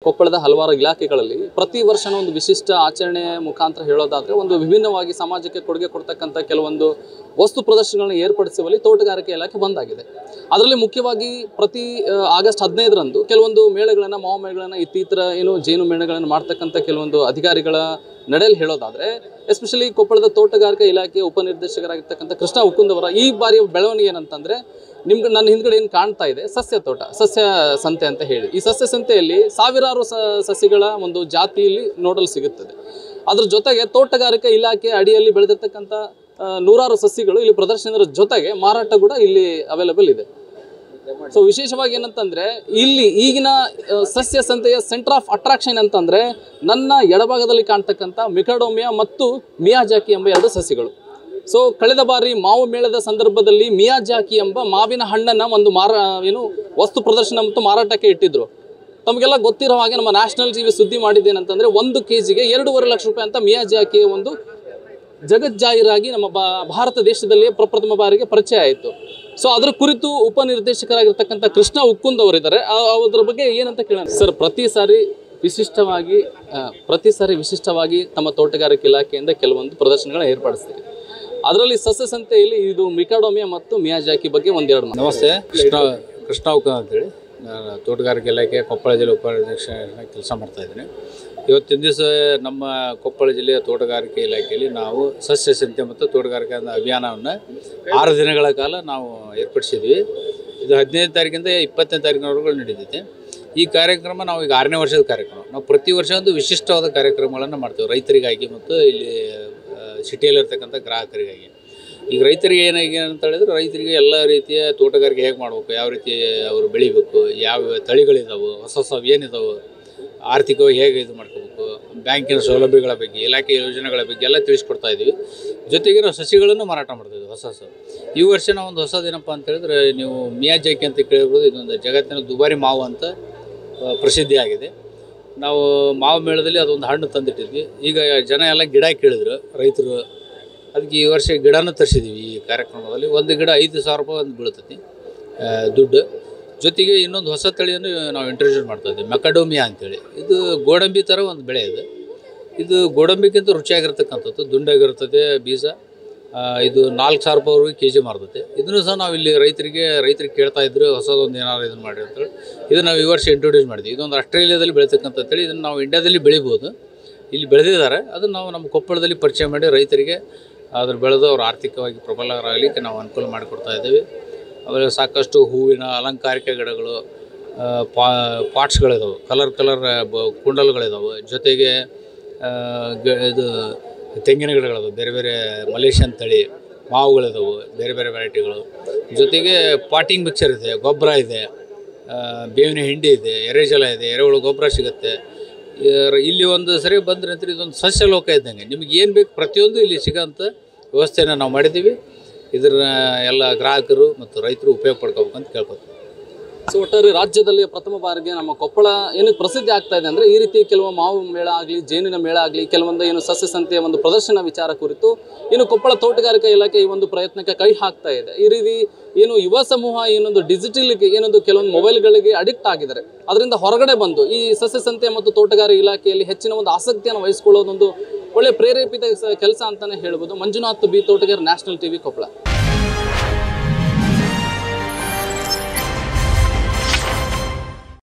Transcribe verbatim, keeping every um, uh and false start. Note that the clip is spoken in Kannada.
ಕೊಪ್ಪಳದ ಹಲವಾರು ಇಲಾಖೆಗಳಲ್ಲಿ ಪ್ರತಿ ವರ್ಷನ ಒಂದು ವಿಶಿಷ್ಟ ಆಚರಣೆ ಮುಖಾಂತರ ಹೇಳೋದಾದರೆ ಒಂದು ವಿಭಿನ್ನವಾಗಿ ಸಮಾಜಕ್ಕೆ ಕೊಡುಗೆ ಕೊಡ್ತಕ್ಕಂಥ ಕೆಲವೊಂದು ವಸ್ತು ಪ್ರದರ್ಶನಗಳನ್ನು ಏರ್ಪಡಿಸುವಲ್ಲಿ ತೋಟಗಾರಿಕೆ ಇಲಾಖೆ ಬಂದಾಗಿದೆ. ಅದರಲ್ಲಿ ಮುಖ್ಯವಾಗಿ ಪ್ರತಿ ಆಗಸ್ಟ್ ಹದಿನೈದರಂದು ಕೆಲವೊಂದು ಮೇಳಗಳನ್ನು ಮಾವು ಮೇಳಗಳನ್ನು ಇತ್ತೀತರ ಏನು ಜೇನು ಮೇಳಗಳನ್ನು ಮಾಡ್ತಕ್ಕಂಥ ಕೆಲವೊಂದು ಅಧಿಕಾರಿಗಳ ನಡೆಯಲ್ಲಿ ಹೇಳೋದಾದರೆ ಎಸ್ಪೆಷಲಿ ಕೊಪ್ಪಳದ ತೋಟಗಾರಿಕಾ ಇಲಾಖೆಯ ಉಪನಿರ್ದೇಶಕರಾಗಿರ್ತಕ್ಕಂಥ ಕೃಷ್ಣ ಉಕ್ಕುಂದವರ ಈ ಬಾರಿಯ ಬೆಳವಣಿಗೆ ಏನಂತಂದರೆ ನಿಮ್ಗೆ ನನ್ನ ಹಿಂದ್ಗಡೆ ಏನು ಕಾಣ್ತಾ ಇದೆ ಸಸ್ಯ ತೋಟ ಸಸ್ಯ ಸಂತೆ ಅಂತ ಹೇಳಿ ಈ ಸಸ್ಯ ಸಂತೆಯಲ್ಲಿ ಸಾವಿರಾರು ಸಸ್ಯಗಳ ಒಂದು ಜಾತಿಯಲ್ಲಿ ನೋಡಲು ಸಿಗುತ್ತದೆ. ಅದ್ರ ಜೊತೆಗೆ ತೋಟಗಾರಿಕಾ ಇಲಾಖೆ ಅಡಿಯಲ್ಲಿ ಬೆಳೆದಿರ್ತಕ್ಕಂಥ ನೂರಾರು ಸಸ್ಯಗಳು ಇಲ್ಲಿ ಪ್ರದರ್ಶನದ ಜೊತೆಗೆ ಮಾರಾಟ ಕೂಡ ಇಲ್ಲಿ ಅವೈಲೇಬಲ್ ಇದೆ. ಸೊ ವಿಶೇಷವಾಗಿ ಏನಂತಂದ್ರೆ ಇಲ್ಲಿ ಈಗಿನ ಸಸ್ಯ ಸಂತೆಯ ಸೆಂಟರ್ ಆಫ್ ಅಟ್ರಾಕ್ಷನ್ ಅಂತಂದ್ರೆ ನನ್ನ ಎಡಭಾಗದಲ್ಲಿ ಕಾಣ್ತಕ್ಕಂಥ ಮಿಕಾಡೋಮಿಯಾ ಮತ್ತು ಮಿಯಾಜಾಕಿ ಎಂಬ ಎರಡು ಸಸ್ಯಗಳು. ಸೊ ಕಳೆದ ಬಾರಿ ಮಾವು ಮೇಳದ ಸಂದರ್ಭದಲ್ಲಿ ಮಿಯಾಜಾಕಿ ಎಂಬ ಮಾವಿನ ಹಣ್ಣನ್ನ ಒಂದು ಮಾರ ಏನು ವಸ್ತು ಪ್ರದರ್ಶನ ಮತ್ತು ಮಾರಾಟಕ್ಕೆ ಇಟ್ಟಿದ್ರು. ತಮಗೆಲ್ಲ ಗೊತ್ತಿರೋ ಹಾಗೆ ನಮ್ಮ ನ್ಯಾಷನಲ್ ಟಿವಿ ಸುದ್ದಿ ಮಾಡಿದ್ದೇನಂತಂದ್ರೆ ಒಂದು ಕೆ ಜಿಗೆ ಎರಡೂವರೆ ಲಕ್ಷ ರೂಪಾಯಿ ಅಂತ ಮಿಯಾಜಾಕಿಯ ಒಂದು ಜಗಜ್ಜಾಹೀರಾಗಿ ನಮ್ಮ ಭಾರತ ದೇಶದಲ್ಲಿ ಪ್ರಪ್ರಥಮ ಬಾರಿಗೆ ಪರಿಚಯ ಆಯಿತು. ಸೊ ಅದರ ಕುರಿತು ಉಪನಿರ್ದೇಶಕರಾಗಿರ್ತಕ್ಕಂಥ ಕೃಷ್ಣ ಉಕ್ಕುಂದ್ ಅವರಿದ್ದಾರೆ. ಅದರ ಬಗ್ಗೆ ಏನಂತ ಕೇಳೋಣ ಸರ್. ಪ್ರತಿ ಸಾರಿ ವಿಶಿಷ್ಟವಾಗಿ ಪ್ರತಿ ಸಾರಿ ವಿಶಿಷ್ಟವಾಗಿ ತಮ್ಮ ತೋಟಗಾರಿಕೆ ಇಲಾಖೆಯಿಂದ ಕೆಲವೊಂದು ಪ್ರದರ್ಶನಗಳನ್ನ ಏರ್ಪಡಿಸ್ತೀವಿ. ಅದರಲ್ಲಿ ಸಸ್ಯ ಸಂತೆಯಲ್ಲಿ ಇದು ಮಿಕಾಡೋಮಿಯಾ ಮತ್ತು ಮಿಯಾಜಾಕಿ ಬಗ್ಗೆ ಒಂದೆರಡು. ನಮಸ್ತೆ, ಕೃಷ್ಣ ಕೃಷ್ಣ ಉಕ್ಕುಂದ್ ಅಂತೇಳಿ ನಾನು ತೋಟಗಾರಿಕೆ ಇಲಾಖೆ ಕೊಪ್ಪಳ ಜಿಲ್ಲೆ ಉಪಾಧ್ಯಕ್ಷ ಕೆಲಸ ಮಾಡ್ತಾಯಿದ್ದೀನಿ. ಇವತ್ತಿನ ದಿವಸ ನಮ್ಮ ಕೊಪ್ಪಳ ಜಿಲ್ಲೆಯ ತೋಟಗಾರಿಕೆ ಇಲಾಖೆಯಲ್ಲಿ ನಾವು ಸಸ್ಯ ಸಂತೆ ಮತ್ತು ತೋಟಗಾರಿಕೆ ಅಭಿಯಾನವನ್ನು ಆರು ದಿನಗಳ ಕಾಲ ನಾವು ಏರ್ಪಡಿಸಿದ್ವಿ. ಇದು ಹದಿನೈದು ತಾರೀಕಿಂದ ಇಪ್ಪತ್ತನೇ ತಾರೀಕಿನವರೆಗೂ ನಡೀತೈತೆ. ಈ ಕಾರ್ಯಕ್ರಮ ನಾವು ಈಗ ಆರನೇ ವರ್ಷದ ಕಾರ್ಯಕ್ರಮ. ನಾವು ಪ್ರತಿ ವರ್ಷ ಒಂದು ವಿಶಿಷ್ಟವಾದ ಕಾರ್ಯಕ್ರಮಗಳನ್ನು ಮಾಡ್ತೇವೆ ರೈತರಿಗಾಗಿ ಮತ್ತು ಇಲ್ಲಿ ಸಿಟಿಯಲ್ಲಿರ್ತಕ್ಕಂಥ ಗ್ರಾಹಕರಿಗಾಗಿ. ಈಗ ರೈತರಿಗೆ ಏನಾಗಿ ಅಂತ ಹೇಳಿದ್ರೆ ರೈತರಿಗೆ ಎಲ್ಲ ರೀತಿಯ ತೋಟಗಾರಿಕೆ ಹೇಗೆ ಮಾಡಬೇಕು, ಯಾವ ರೀತಿ ಅವರು ಬೆಳಿಬೇಕು, ಯಾವ ತಳಿಗಳಿದಾವೆ, ಹೊಸ ಹೊಸ ಏನಿದಾವೆ, ಆರ್ಥಿಕವಾಗಿ ಹೇಗೆ ಇದು ಮಾಡ್ಕೋಬೇಕು, ಬ್ಯಾಂಕಿನ ಸೌಲಭ್ಯಗಳ ಬಗ್ಗೆ, ಇಲಾಖೆ ಯೋಜನೆಗಳ ಬಗ್ಗೆ ಎಲ್ಲ ತಿಳಿಸ್ಕೊಡ್ತಾ ಇದ್ದೀವಿ. ಜೊತೆಗೆ ನಾವು ಸಸಿಗಳನ್ನು ಮಾರಾಟ ಮಾಡ್ತಾಯಿದ್ವಿ ಹೊಸ ಹೊಸ. ಈ ವರ್ಷ ನಾವು ಒಂದು ಹೊಸದೇನಪ್ಪ ಅಂತ ಹೇಳಿದ್ರೆ ನೀವು ಮಿಯಾಜಾಕಿ ಅಂತ ಕೇಳಿರ್ಬೋದು. ಇದೊಂದು ಜಗತ್ತಿನ ದುಬಾರಿ ಮಾವು ಅಂತ ಪ್ರಸಿದ್ಧಿ ಆಗಿದೆ. ನಾವು ಮಾವು ಮೇಳದಲ್ಲಿ ಅದೊಂದು ಹಣ್ಣು ತಂದಿಟ್ಟಿದ್ವಿ. ಈಗ ಜನ ಎಲ್ಲ ಗಿಡ ಕೇಳಿದ್ರು ರೈತರು, ಅದಕ್ಕೆ ಈ ವರ್ಷ ಗಿಡನೂ ತರಿಸಿದ್ದೀವಿ. ಈ ಕಾರ್ಯಕ್ರಮದಲ್ಲಿ ಒಂದು ಗಿಡ ಐದು ಸಾವಿರ ರೂಪಾಯಿ ಒಂದು ಬೀಳ್ತೈತಿ ದುಡ್ಡು. ಜೊತೆಗೆ ಇನ್ನೊಂದು ಹೊಸ ತಳಿಯನ್ನು ನಾವು ಇಂಟ್ರೊಡ್ಯೂಸ್ ಮಾಡ್ತಾಯಿದ್ದೀವಿ, ಮೆಕಾಡೋಮಿಯಾ ಅಂತೇಳಿ. ಇದು ಗೋಡಂಬಿ ಥರ ಒಂದು ಬೆಳೆ ಇದೆ. ಇದು ಗೋಡಂಬಿಗಿಂತ ರುಚಿಯಾಗಿರ್ತಕ್ಕಂಥದ್ದು, ದುಂಡಾಗಿರ್ತದೆ ಬೀಜ. ಇದು ನಾಲ್ಕು ಸಾವಿರ ರೂಪಾಯಿವರೆಗೆ ಕೆ ಜಿ ಮಾರ್ತೈತೆ. ಇದನ್ನು ಸಹ ನಾವು ಇಲ್ಲಿ ರೈತರಿಗೆ ರೈತರಿಗೆ ಕೇಳ್ತಾಯಿದ್ರು ಹೊಸದೊಂದು ಏನಾದ್ರು ಇದನ್ನು ಮಾಡಿ ಅಂತೇಳಿ ಇದು ನಾವು ಈ ವರ್ಷ ಇಂಟ್ರೊಡ್ಯೂಸ್ ಮಾಡಿದ್ವಿ. ಇದೊಂದು ಆಸ್ಟ್ರೇಲಿಯಾದಲ್ಲಿ ಬೆಳೀತಕ್ಕಂಥ ತಳಿ. ಇದನ್ನು ನಾವು ಇಂಡಿಯಾದಲ್ಲಿ ಬೆಳಿಬೋದು, ಇಲ್ಲಿ ಬೆಳೆದಿದ್ದಾರೆ. ಅದನ್ನು ನಾವು ನಮ್ಮ ಕೊಪ್ಪಳದಲ್ಲಿ ಪರಿಚಯ ಮಾಡಿ ರೈತರಿಗೆ ಅದ್ರ ಬೆಳೆದು ಅವ್ರು ಆರ್ಥಿಕವಾಗಿ ಪ್ರಬಲರಾಗಲಿಕ್ಕೆ ನಾವು ಅನುಕೂಲ ಮಾಡಿಕೊಡ್ತಾ ಇದ್ದೀವಿ. ಆಮೇಲೆ ಸಾಕಷ್ಟು ಹೂವಿನ ಅಲಂಕಾರಿಕ ಗಿಡಗಳು, ಪಾ ಪಾಟ್ಸ್ಗಳಿದಾವೆ, ಕಲರ್ ಕಲರ್ ಬ ಕುಂಡಲ್ಗಳಿದಾವೆ. ಜೊತೆಗೆ ಇದು ತೆಂಗಿನ ಗಿಡಗಳಿದಾವೆ, ಬೇರೆ ಬೇರೆ ಮಲೇಷಿಯನ್ ತಳಿ ಮಾವುಗಳಿದಾವೆ, ಬೇರೆ ಬೇರೆ ವೆರೈಟಿಗಳು. ಜೊತೆಗೆ ಪಾಟಿಂಗ್ ಮಿಕ್ಸರ್ ಇದೆ, ಗೊಬ್ಬರ ಇದೆ, ಬೇವಿನ ಹಿಂಡಿ ಇದೆ, ಎರೆಜಲ ಇದೆ, ಎರೆಹುಳು ಗೊಬ್ಬರ ಸಿಗುತ್ತೆ. ಇಲ್ಲಿ ಒಂದು ಸರಿ ಬಂದರೆ ಅಂತ ಇದೊಂದು ಸಸ್ಯ ಲೋಕ ಇದ್ದಂಗೆ. ನಿಮ್ಗೆ ಏನು ಬೇಕು ಪ್ರತಿಯೊಂದು ಇಲ್ಲಿ ಸಿಗೋಂಥ ವ್ಯವಸ್ಥೆಯನ್ನು ನಾವು ಮಾಡಿದ್ದೀವಿ. ಇದರ ಎಲ್ಲ ಗ್ರಾಹಕರು ಮತ್ತು ರೈತರು ಉಪಯೋಗ ಪಡ್ಕೋಬೇಕಂತ ಕೇಳ್ಕೊತೀವಿ. ಸೊ ಒಟ್ಟಾರೆ ರಾಜ್ಯದಲ್ಲಿ ಪ್ರಥಮ ಬಾರಿಗೆ ನಮ್ಮ ಕೊಪ್ಪಳ ಏನಕ್ಕೆ ಪ್ರಸಿದ್ಧಿ ಆಗ್ತಾ ಇದೆ ಅಂದರೆ ಈ ರೀತಿ ಕೆಲವು ಮಾವು ಮೇಳ ಆಗಲಿ, ಜೇನಿನ ಮೇಳ ಆಗಲಿ, ಕೆಲವೊಂದು ಏನು ಸಸ್ಯ ಸಂತೆಯ ಒಂದು ಪ್ರದರ್ಶನ ವಿಚಾರ ಕುರಿತು ಏನು ಕೊಪ್ಪಳ ತೋಟಗಾರಿಕಾ ಇಲಾಖೆ ಈ ಒಂದು ಪ್ರಯತ್ನಕ್ಕೆ ಕೈ ಹಾಕ್ತಾ ಇದೆ. ಈ ರೀತಿ ಏನು ಯುವ ಸಮೂಹ ಏನೊಂದು ಡಿಜಿಟಲ್ಗೆ ಏನೊಂದು ಕೆಲವೊಂದು ಮೊಬೈಲ್ಗಳಿಗೆ ಅಡಿಕ್ಟ್ ಆಗಿದ್ದಾರೆ. ಅದರಿಂದ ಹೊರಗಡೆ ಬಂದು ಈ ಸಸ್ಯ ಸಂತೆ ಮತ್ತು ತೋಟಗಾರಿಕೆ ಇಲಾಖೆಯಲ್ಲಿ ಹೆಚ್ಚಿನ ಒಂದು ಆಸಕ್ತಿಯನ್ನು ವಹಿಸಿಕೊಳ್ಳೋದೊಂದು ಒಳ್ಳೆ ಪ್ರೇರೇಪಿತ ಕೆಲಸ ಅಂತಲೇ ಹೇಳ್ಬೋದು. ಮಂಜುನಾಥ್ ಬಿ, ತೋಟಗಾರ, ನ್ಯಾಷನಲ್ ಟಿವಿ, ಕೊಪ್ಪಳ.